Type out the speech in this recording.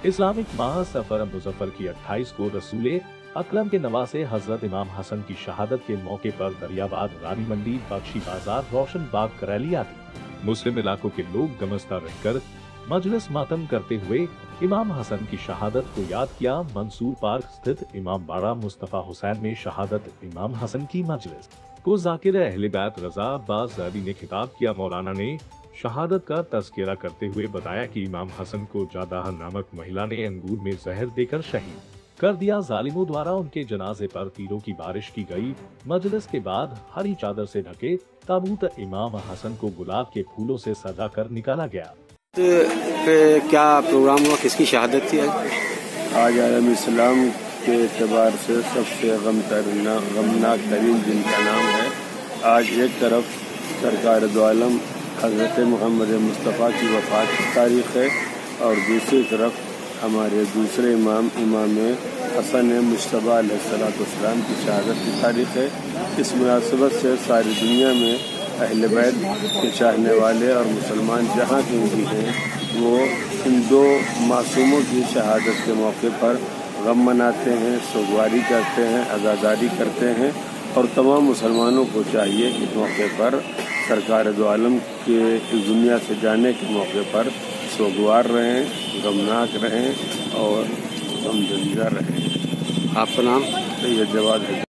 Islamic माह सफर मुजफ्फर की 28 को रसूल अकरम के नवासे हजरत इमाम हसन की शहादत के मौके पर दरियाबाद, रानी मंडी, बख्शी बाजार, रोशन बाग, करैली आदि मुस्लिम इलाकों के लोग गमस्ता रहकर मजलिस मातम करते हुए इमाम हसन की शहादत को याद किया। मंसूर पार्क स्थित इमाम बाड़ा मुस्तफा हुसैन में शहादत इमाम हसन की मजलिस को जाकिर अहले बैत रजा अब्बास ज़ैदी ने खिताब किया। मौलाना ने शहादत का तज़किरा करते हुए बताया कि इमाम हसन को जादाह नामक महिला ने अंगूर में जहर देकर शहीद कर दिया। जालिमों द्वारा उनके जनाजे पर तीरों की बारिश की गई। मजलिस के बाद हरी चादर से ढके ताबूत इमाम हसन को गुलाब के फूलों से सजा कर निकाला गया। क्या प्रोग्राम हुआ, किसकी शहादत थी आज आलम इस्लाम के एतबार से सबसे गमनाक तरीन दिन का नाम है। आज एक तरफ सरकार दो आलम हज़रत मोहम्मद मुस्तफ़ा की वफ़ात की तारीख़ है और दूसरी तरफ हमारे दूसरे इमाम हसन मुश्तबा अलैहिस्सलाम की शहादत की तारीख़ है। इस मुनासिबत से सारी दुनिया में अहले बैत के चाहने वाले और मुसलमान जहाँ कहीं भी हैं वो इन दो मासूमों की शहादत के मौके पर गम मनाते हैं, सोगवारी करते हैं, अज़ादारी करते हैं और तमाम मुसलमानों को चाहिए इस मौके पर सरकार दो आलम के इस दुनिया से जाने के मौके पर सोगवार रहें, गमनाक रहें और गमजदा रहें। आपका नाम? सैयद जवाद है।